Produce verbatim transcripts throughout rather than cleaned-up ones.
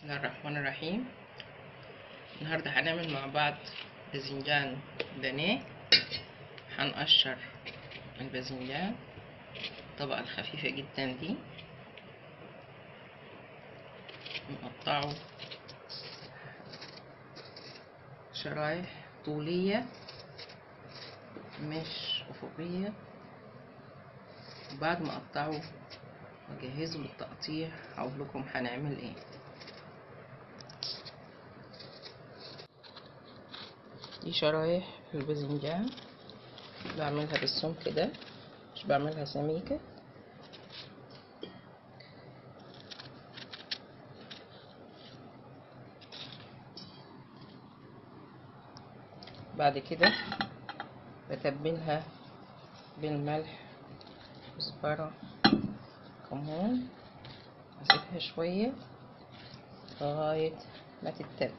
الله الرحمن الرحيم. النهاردة هنعمل مع بعض باذنجان بانيه. هنقشر الباذنجان الطبقة الخفيفة جدا دي، نقطعه شرايح طولية مش أفقية. وبعد ما أقطعه وأجهزه للتقطيع هقولكم هنعمل ايه. دي شرايح الباذنجان بعملها بالسمك ده، مش بعملها سميكة. بعد كده بتبلها بالملح، كزبرة، كمون، اسيبها شوية لغاية ما تتبل.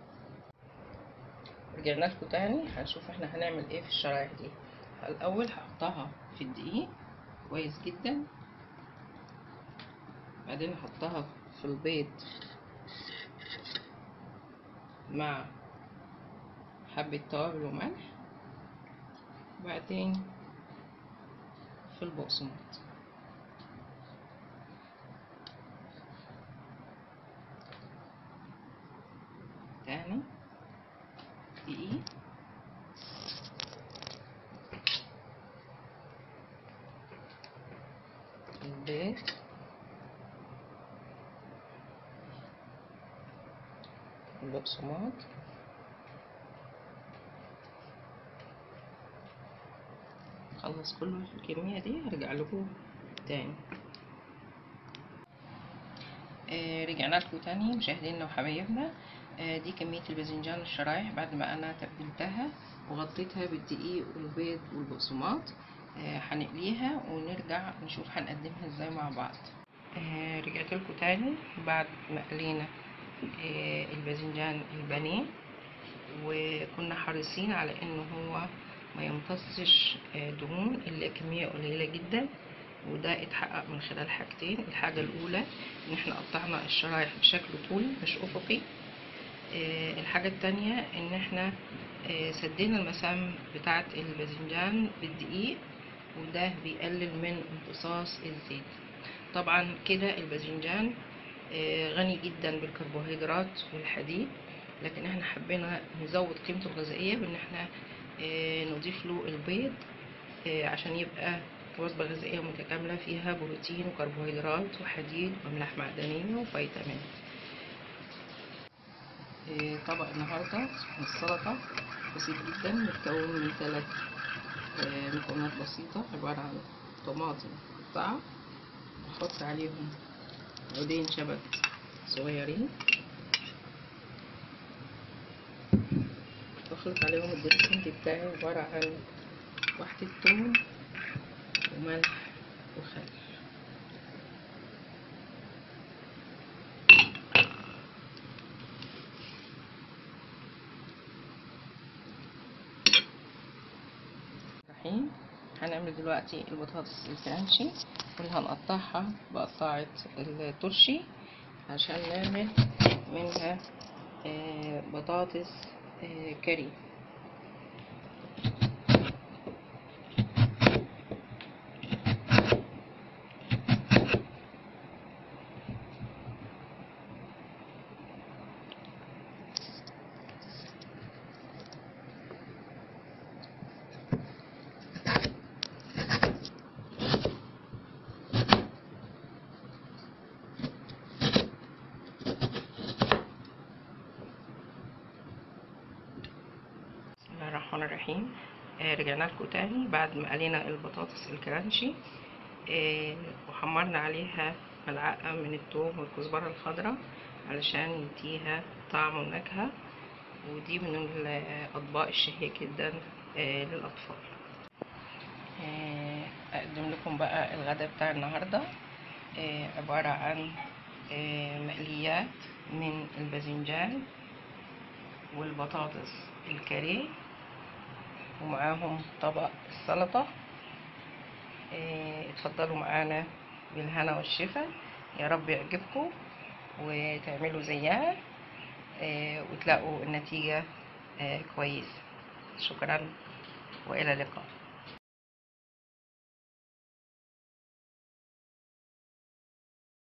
رجعنا لكم تاني، هنشوف احنا هنعمل ايه في الشرايح دي. الاول هحطها في الدقيق كويس جدا، بعدين هحطها في البيض مع حبة توابل وملح، وبعدين في البقسماط. تاني دقيق، البيض، البقسماط، خلص كل الكمية دي هرجع لكم تاني. آه رجعنا لكم تاني مشاهدينا وحبايبنا. آه دي كمية الباذنجان الشرايح بعد ما انا تبلتها وغطيتها بالدقيق والبيض والبقسماط. آه هنقليها ونرجع نشوف هنقدمها ازاي مع بعض. آه رجعت لكم تاني بعد ما قلينا آه الباذنجان البانيه، وكنا حريصين على انه هو ما يمتصش آه دهون الا كمية قليلة جدا، وده اتحقق من خلال حاجتين. الحاجة الأولى إن احنا قطعنا الشرايح بشكل طولي مش أفقي. اه الحاجة التانية إن احنا اه سدينا المسام بتاعة الباذنجان بالدقيق، وده بيقلل من امتصاص الزيت. طبعا كده الباذنجان اه غني جدا بالكربوهيدرات والحديد، لكن احنا حبينا نزود قيمته الغذائية بإن احنا اه نضيف له البيض اه عشان يبقى وجبة غذائية متكاملة فيها بروتين وكربوهيدرات وحديد وأملاح معدنية وفيتامين. إيه طبق النهاردة السلطة بسيط جدا، متكون من ثلاث إيه مكونات بسيطة، عبارة عن طماطم مقطعة، بحط عليهم عودين شبت صغيرين، بخلط عليهم الدريسنج بتاعي عبارة عن واحدة توم وملح وخل. هنعمل دلوقتي البطاطس الكرانشي اللي هنقطعها بقطاعة الترشي عشان نعمل منها بطاطس كاري. الرحمن الرحيم. آه رجعنا لكم تاني بعد ما قلينا البطاطس الكرانشي آه وحمرنا عليها ملعقة من الثوم والكزبرة الخضراء علشان يديها طعم ونكهة، ودي من الأطباق الشهية جدا آه للأطفال. آه أقدم لكم بقى الغداء بتاع النهاردة. آه عبارة عن آه مقليات من الباذنجان والبطاطس الكاريه، ومعاهم طبق السلطة. اه اتفضلوا معانا بالهنا والشفا، يا رب يعجبكم، وتعملوا زيها آه، وتلاقوا النتيجة آه، كويسة. شكرا وإلى اللقاء.